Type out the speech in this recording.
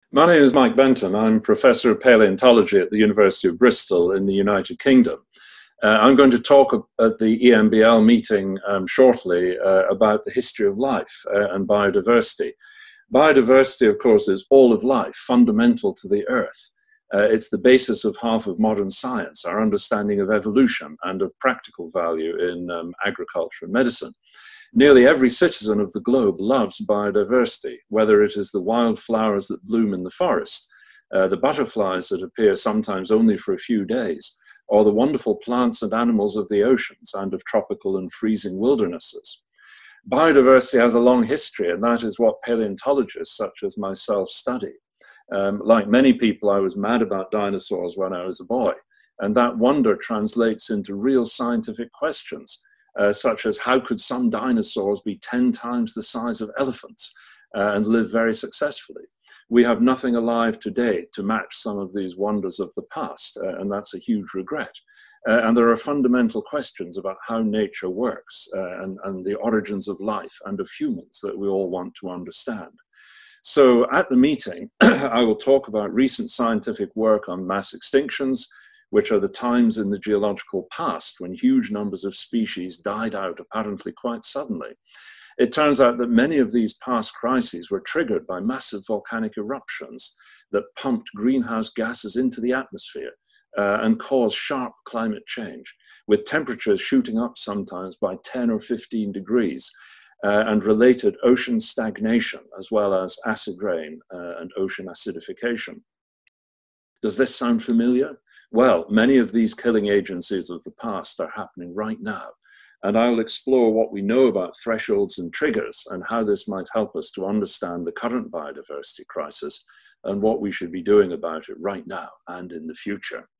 My name is Mike Benton. I'm Professor of Paleontology at the University of Bristol in the United Kingdom. I'm going to talk at the EMBL meeting shortly about the history of life and biodiversity. Biodiversity, of course, is all of life, fundamental to the Earth. It's the basis of half of modern science, our understanding of evolution and of practical value in agriculture and medicine. Nearly every citizen of the globe loves biodiversity, whether it is the wildflowers that bloom in the forest, the butterflies that appear sometimes only for a few days, or the wonderful plants and animals of the oceans and of tropical and freezing wildernesses. Biodiversity has a long history, and that is what paleontologists such as myself study. Like many people, I was mad about dinosaurs when I was a boy, and that wonder translates into real scientific questions. Such as how could some dinosaurs be 10 times the size of elephants and live very successfully? We have nothing alive today to match some of these wonders of the past, and that's a huge regret. And there are fundamental questions about how nature works and the origins of life and of humans that we all want to understand. So at the meeting, I will talk about recent scientific work on mass extinctions, which are the times in the geological past when huge numbers of species died out apparently quite suddenly. It turns out that many of these past crises were triggered by massive volcanic eruptions that pumped greenhouse gases into the atmosphere and caused sharp climate change, with temperatures shooting up sometimes by 10 or 15 degrees and related ocean stagnation, as well as acid rain and ocean acidification. Does this sound familiar? Well, many of these killing agencies of the past are happening right now, and I'll explore what we know about thresholds and triggers and how this might help us to understand the current biodiversity crisis and what we should be doing about it right now and in the future.